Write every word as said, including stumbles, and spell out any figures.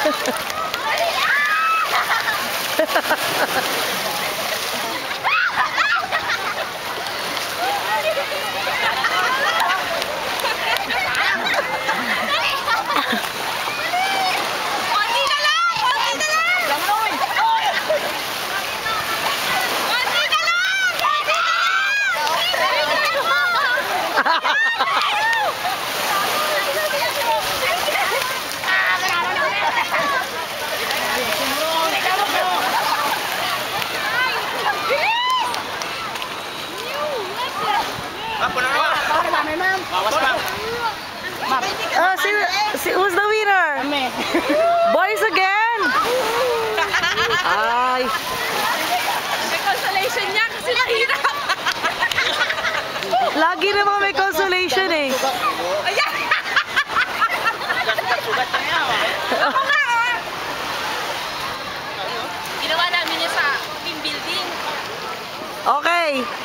Oh, si, si, who's the winner? Boys again? Ay. May consolation niya kasi mahirap. Lagi naman may consolation eh. Ayan! Ako nga ah! Ginawa namin niya sa team building. Okay.